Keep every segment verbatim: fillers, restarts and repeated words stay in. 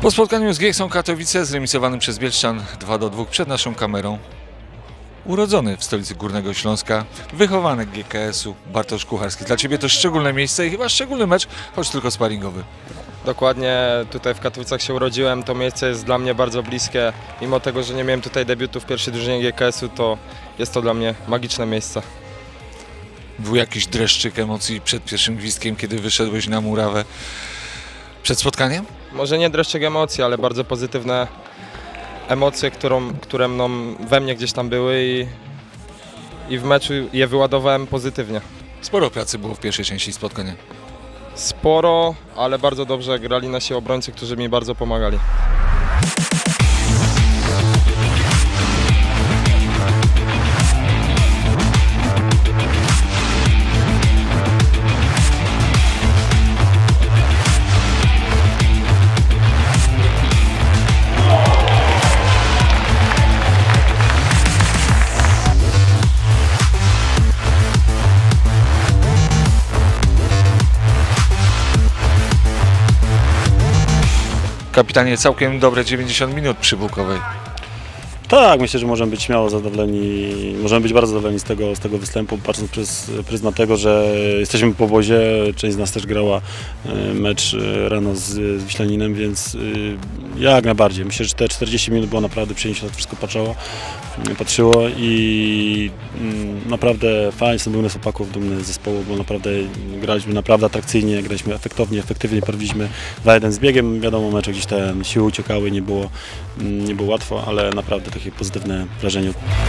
Po spotkaniu z Giechsą Katowice zremisowanym przez Bielszczan dwa do dwóch przed naszą kamerą, urodzony w stolicy Górnego Śląska, wychowanek G K S-u Bartosz Kucharski. Dla Ciebie to szczególne miejsce i chyba szczególny mecz, choć tylko sparingowy. Dokładnie, tutaj w Katowicach się urodziłem, to miejsce jest dla mnie bardzo bliskie. Mimo tego, że nie miałem tutaj debiutu w pierwszej drużynie G K S-u, to jest to dla mnie magiczne miejsce. Był jakiś dreszczyk emocji przed pierwszym gwizdkiem, kiedy wyszedłeś na murawę przed spotkaniem? Może nie dreszczyk emocji, ale bardzo pozytywne emocje, którą, które mną, we mnie gdzieś tam były i, i w meczu je wyładowałem pozytywnie. Sporo pracy było w pierwszej części spotkania. Sporo, ale bardzo dobrze grali nasi obrońcy, którzy mi bardzo pomagali. Kapitanie, całkiem dobre dziewięćdziesiąt minut przy Bułkowej. Tak, myślę, że możemy być śmiało zadowoleni, możemy być bardzo zadowoleni z tego, z tego występu, patrząc przez pryzmat tego, że jesteśmy po obozie, część z nas też grała mecz rano z, z Wiślaninem, więc jak najbardziej. Myślę, że te czterdzieści minut było naprawdę przyjemnie, się to wszystko patrzyło, patrzyło i naprawdę fajnie, jestem dumny z chłopaków, dumny z zespołu, bo naprawdę graliśmy naprawdę atrakcyjnie, graliśmy efektownie, efektywnie, prowadziliśmy dwa jeden z biegiem. Wiadomo, mecze gdzieś te siły uciekały, nie było, nie było łatwo, ale naprawdę takie pozytywne wrażenie.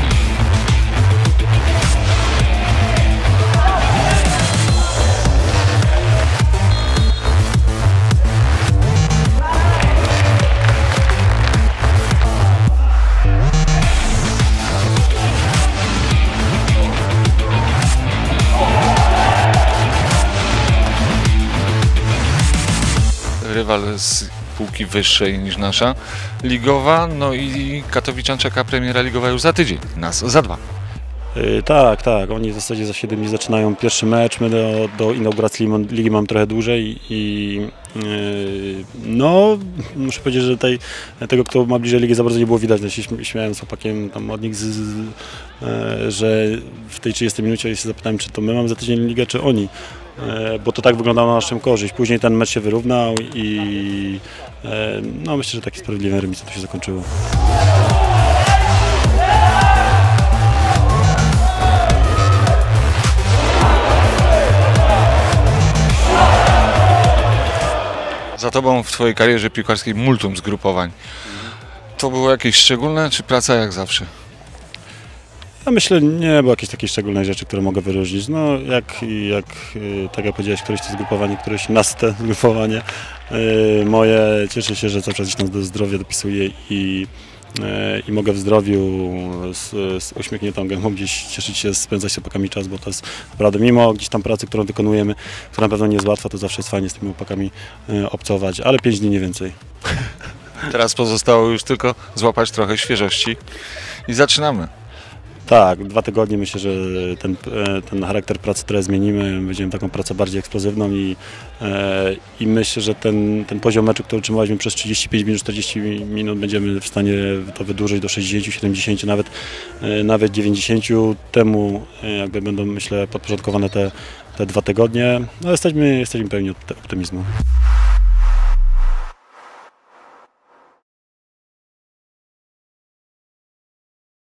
Rywal z półki wyższej niż nasza, ligowa, no i Katowicjan czeka premiera ligowa już za tydzień, nas za dwa. Yy, tak, tak, oni w zasadzie za siedem dni zaczynają pierwszy mecz, my do, do inauguracji ligi mam trochę dłużej i yy, no muszę powiedzieć, że tej, tego, kto ma bliżej ligi, za bardzo nie było widać. Ja się śmiałem z chłopakiem tam od nich, z, z, yy, że w tej trzydziestej minucie się zapytałem, czy to my mamy za tydzień ligę, czy oni. Bo to tak wyglądało na naszą korzyść. Później ten mecz się wyrównał i no, myślę, że taki sprawiedliwy remis to się zakończyło. Za Tobą w Twojej karierze piłkarskiej multum zgrupowań. To było jakieś szczególne, czy praca jak zawsze? Ja myślę, nie było jakiejś takiej szczególnej rzeczy, które mogę wyróżnić. No, jak, jak, tak jak powiedziałeś, któreś to zgrupowanie, któreś naste zgrupowanie moje. Cieszę się, że cały czas gdzieś tam do zdrowia dopisuję i, i mogę w zdrowiu z, z uśmiechniętą gębą gdzieś cieszyć się, spędzać się chłopakami czas, bo to jest naprawdę, mimo gdzieś tam pracy, którą wykonujemy, która na pewno nie jest łatwa, to zawsze jest fajnie z tymi chłopakami obcować, ale pięć dni nie więcej. Teraz pozostało już tylko złapać trochę świeżości i zaczynamy. Tak, dwa tygodnie myślę, że ten, ten charakter pracy trochę zmienimy, będziemy taką pracę bardziej eksplozywną i, i myślę, że ten, ten poziom meczu, który utrzymaliśmy przez trzydzieści pięć minut, czterdzieści minut, będziemy w stanie to wydłużyć do sześćdziesięciu, siedemdziesięciu, nawet, nawet dziewięćdziesięciu. Temu jakby będą, myślę, podporządkowane te, te dwa tygodnie. No, jesteśmy, jesteśmy pełni optymizmu.